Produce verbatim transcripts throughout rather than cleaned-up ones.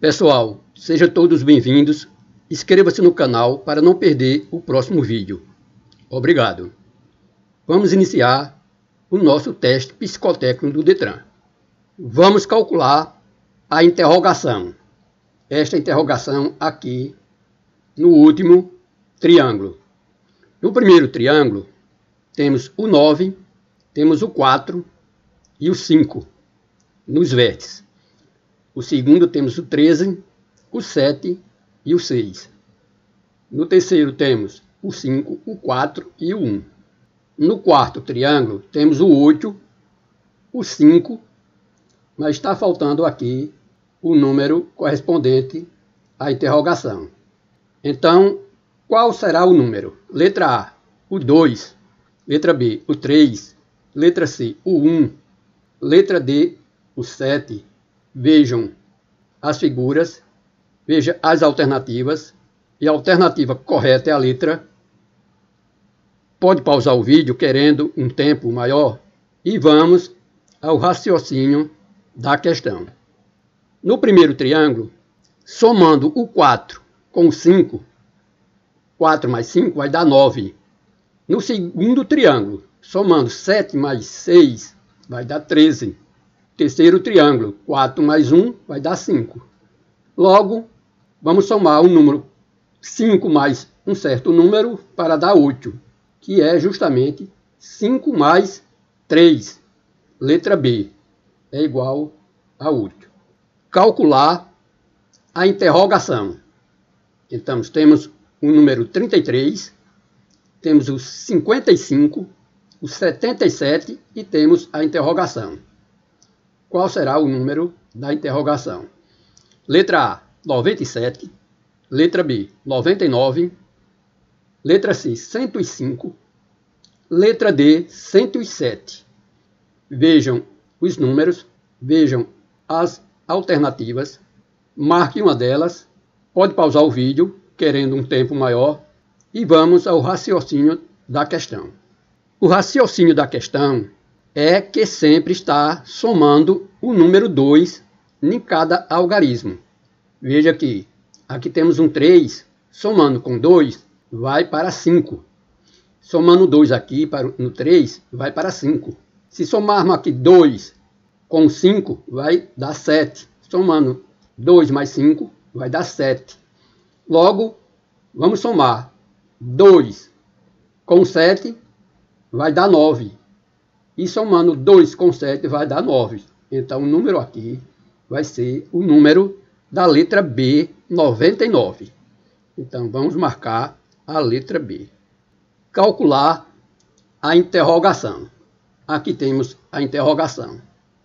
Pessoal, sejam todos bem-vindos. Inscreva-se no canal para não perder o próximo vídeo. Obrigado. Vamos iniciar o nosso teste psicotécnico do Detran. Vamos calcular a interrogação. Esta interrogação aqui no último triângulo. No primeiro triângulo, temos o nove, temos o quatro e o cinco nos vértices. O segundo temos o treze, o sete e o seis. No terceiro temos o cinco, o quatro e o um. No quarto triângulo temos o oito, o cinco, mas está faltando aqui o número correspondente à interrogação. Então, qual será o número? Letra A, o dois. Letra B, o três. Letra C, o um. Letra D, o sete. Vejam as figuras, veja as alternativas, e a alternativa correta é a letra. Pode pausar o vídeo querendo um tempo maior e vamos ao raciocínio da questão. No primeiro triângulo, somando o quatro com o cinco, quatro mais cinco vai dar nove. No segundo triângulo, somando sete mais seis vai dar treze. Terceiro triângulo, quatro mais um vai dar cinco. Logo, vamos somar o número cinco mais um certo número para dar oito, que é justamente cinco mais três. Letra B é igual a oito. Calcular a interrogação. Então, temos o número trinta e três, temos o cinquenta e cinco, o setenta e sete e temos a interrogação. Qual será o número da interrogação? Letra A, noventa e sete. Letra B, noventa e nove. Letra C, cento e cinco. Letra D, cento e sete. Vejam os números, vejam as alternativas, marque uma delas, pode pausar o vídeo, querendo um tempo maior, e vamos ao raciocínio da questão. O raciocínio da questão é que sempre está somando o número dois em cada algarismo. Veja aqui, aqui temos um três, somando com dois, vai para cinco. Somando dois aqui para, no três, vai para cinco. Se somarmos aqui dois com cinco, vai dar sete. Somando dois mais cinco, vai dar sete. Logo, vamos somar dois com sete, vai dar nove. E somando dois com sete vai dar nove. Então o número aqui vai ser o número da letra B, noventa e nove. Então vamos marcar a letra B. Calcular a interrogação. Aqui temos a interrogação.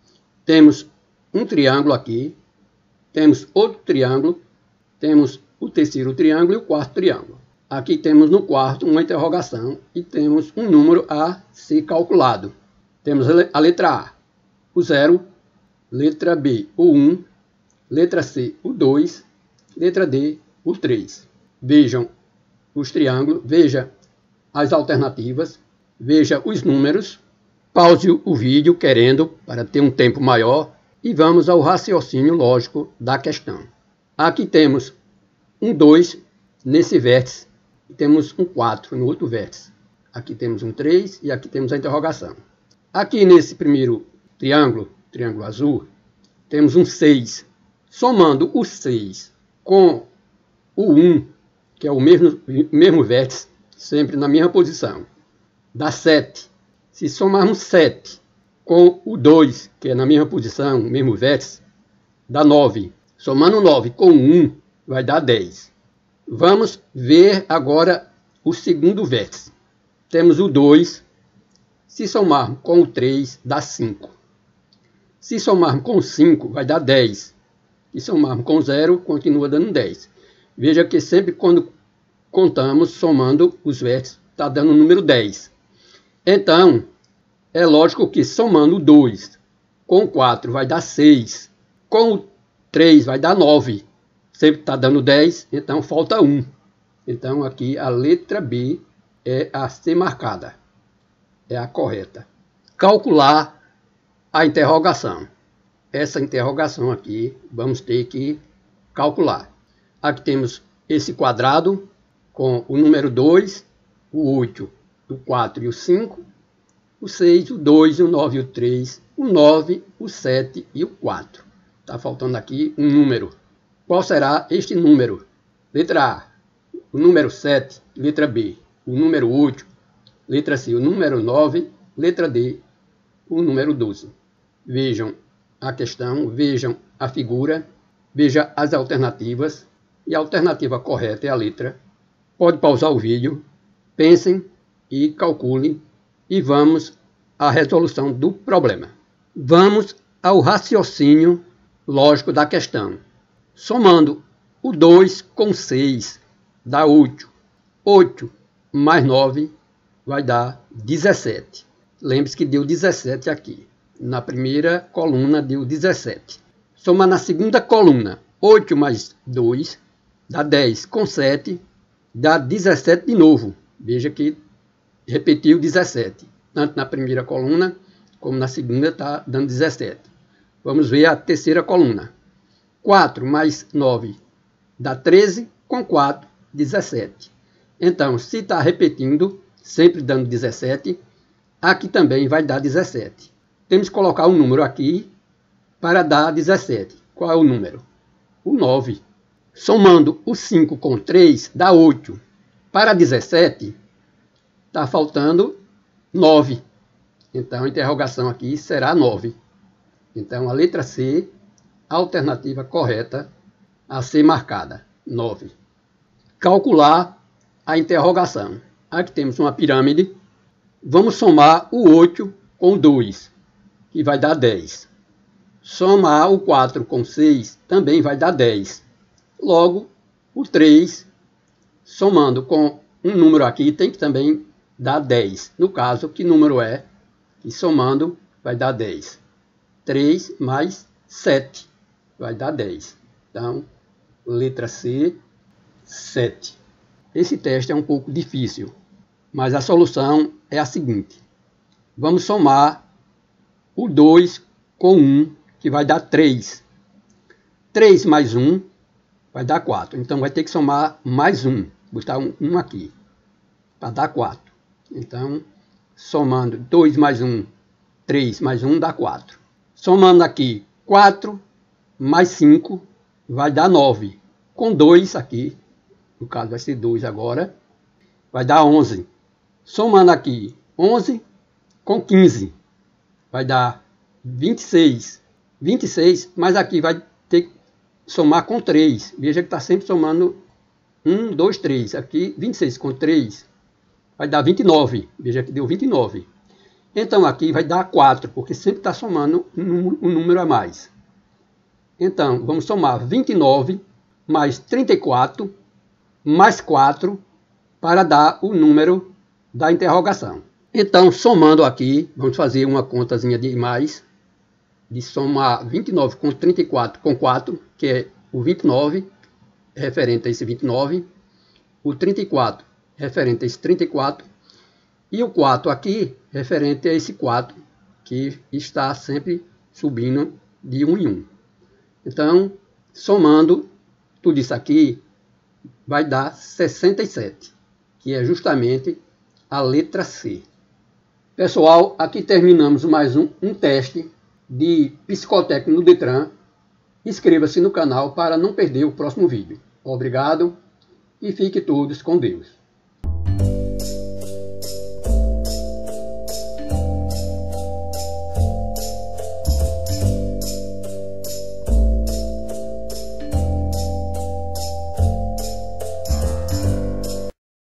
Temos um triângulo aqui, temos outro triângulo, temos o terceiro triângulo e o quarto triângulo. Aqui temos no quarto uma interrogação e temos um número a ser calculado. Temos a letra A, o zero, letra B, o um, letra C, o dois, letra D, o três. Vejam os triângulos, veja as alternativas, veja os números, pause o vídeo querendo para ter um tempo maior e vamos ao raciocínio lógico da questão. Aqui temos um dois nesse vértice e temos um quatro no outro vértice. Aqui temos um três e aqui temos a interrogação. Aqui nesse primeiro triângulo, triângulo azul, temos um seis. Somando o seis com o um, que é o mesmo, mesmo vértice, sempre na mesma posição, dá sete. Se somarmos sete com o dois, que é na mesma posição, mesmo vértice, dá nove. Somando nove com um, vai dar dez. Vamos ver agora o segundo vértice. Temos o dois. Se somarmos com o três, dá cinco. Se somarmos com o cinco, vai dar dez. Se somarmos com o zero, continua dando dez. Veja que sempre quando contamos, somando os vértices, está dando o número dez. Então, é lógico que somando o dois com o quatro vai dar seis. Com o três vai dar nove. Sempre está dando dez, então falta um. Então, aqui a letra B é a ser marcada. É a correta. Calcular a interrogação. Essa interrogação aqui, vamos ter que calcular. Aqui temos esse quadrado com o número dois, o oito, o quatro e o cinco, o seis, o dois, o nove e o três, o nove, o sete e o quatro. Está faltando aqui um número. Qual será este número? Letra A, o número sete. Letra B, o número oito. Letra C, o número nove. Letra D, o número doze. Vejam a questão, vejam a figura, vejam as alternativas. E a alternativa correta é a letra. Pode pausar o vídeo, pensem e calculem e vamos à resolução do problema. Vamos ao raciocínio lógico da questão. Somando o dois com seis dá oito. oito mais nove vai dar dezessete. Lembre-se que deu dezessete aqui. Na primeira coluna deu dezessete. Soma na segunda coluna. oito mais dois dá dez. Com sete dá dezessete de novo. Veja que repetiu dezessete. Tanto na primeira coluna como na segunda está dando dezessete. Vamos ver a terceira coluna. quatro mais nove dá treze. Com quatro, dezessete. Então, se está repetindo, sempre dando dezessete, aqui também vai dar dezessete. Temos que colocar um número aqui para dar dezessete. Qual é o número? O nove. Somando o cinco com três, dá oito. Para dezessete, está faltando nove. Então, a interrogação aqui será nove. Então, a letra C, a alternativa correta a ser marcada, nove. Calcular a interrogação. Aqui temos uma pirâmide. Vamos somar o oito com dois, que vai dar dez. Somar o quatro com seis também vai dar dez. Logo, o três, somando com um número aqui, tem que também dar dez. No caso, que número é? E somando vai dar dez. três mais sete vai dar dez. Então, letra C, sete. Esse teste é um pouco difícil, mas a solução é a seguinte. Vamos somar o dois com um, que vai dar três. três mais um vai dar quatro. Então, vai ter que somar mais um. Vou botar um, um aqui, para dar quatro. Então, somando dois mais um, três mais um dá quatro. Somando aqui quatro mais cinco vai dar nove. Com dois aqui, no caso vai ser dois agora, vai dar onze. Somando aqui onze com quinze vai dar vinte e seis. vinte e seis, mas aqui vai ter que somar com três. Veja que está sempre somando um, dois, três. Aqui vinte e seis com três vai dar vinte e nove. Veja que deu vinte e nove. Então aqui vai dar quatro, porque sempre está somando um número a mais. Então vamos somar vinte e nove mais trinta e quatro mais quatro para dar o número da interrogação. Então, somando aqui, vamos fazer uma contazinha de mais, de somar vinte e nove com trinta e quatro com quatro, que é o vinte e nove, referente a esse vinte e nove, o trinta e quatro, referente a esse trinta e quatro, e o quatro aqui, referente a esse quatro, que está sempre subindo de um em um. Então, somando tudo isso aqui, vai dar sessenta e sete, que é justamente a letra C. Pessoal, aqui terminamos mais um, um teste de psicotécnico no Detran. Inscreva-se no canal para não perder o próximo vídeo. Obrigado e fiquem todos com Deus.